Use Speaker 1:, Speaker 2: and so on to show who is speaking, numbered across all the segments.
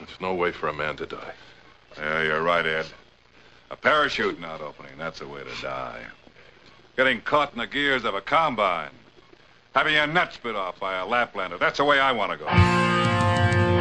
Speaker 1: There's no way for a man to die.
Speaker 2: Yeah, you're right, Ed. A parachute not opening, that's the way to die. Getting caught in the gears of a combine. Having your nuts bit off by a Laplander, that's the way I want to go.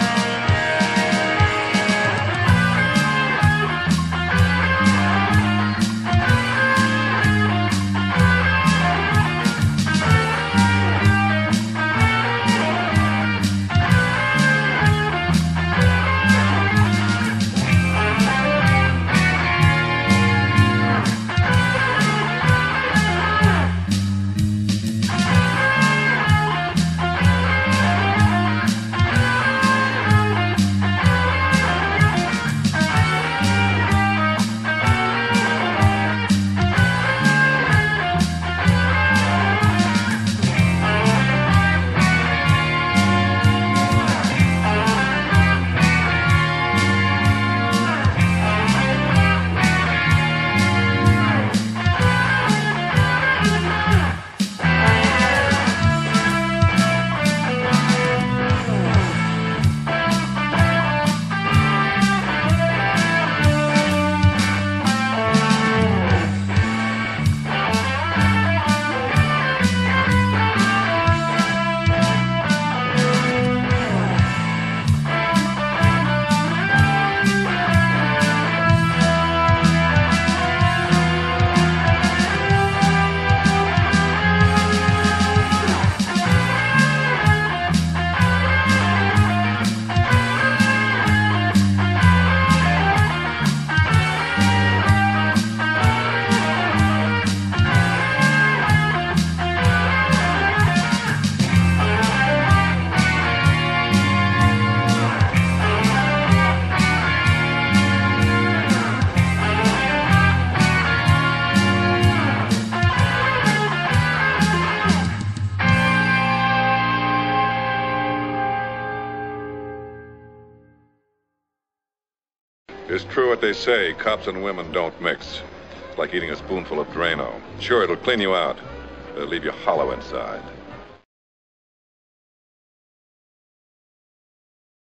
Speaker 2: It's true what they say, cops and women don't mix. It's like eating a spoonful of Drano. Sure, it'll clean you out, but it'll leave you hollow inside.